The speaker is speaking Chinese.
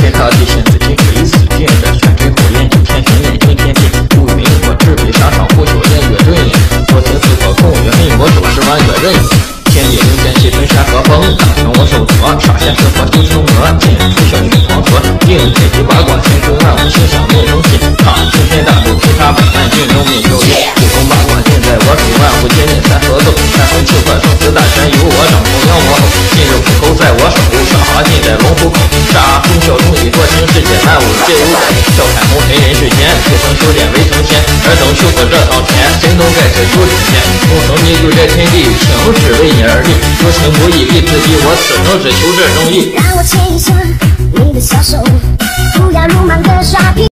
天大地，现自己可以死定的，旋吹火焰，九天玄眼，惊天地，乌云我赤壁沙场，不朽烟月坠影，多情似可控，原命我手持万月刃影。天地灵剑气吞山河风，大权我手夺，杀仙石佛修成魔，剑出小女黄河，定铁骑八卦乾坤万物心想命中气，踏青天大路，菩萨百万军中命就义，武功八卦尽在我手，万物皆念山河斗，三分气魄生死大权由我掌控，妖魔吼，今日虎口在我手，杀伐尽在龙虎口，杀忠孝忠义多情世界万物皆有道，笑看红尘人世间，出生修炼为成仙，尔等修复这套钱，神都盖世修真仙，众生弥救这天地，情是为你而立，有情不义必自毙，我此生只求这正义。 让我牵一下你的小手，不要鲁莽的耍脾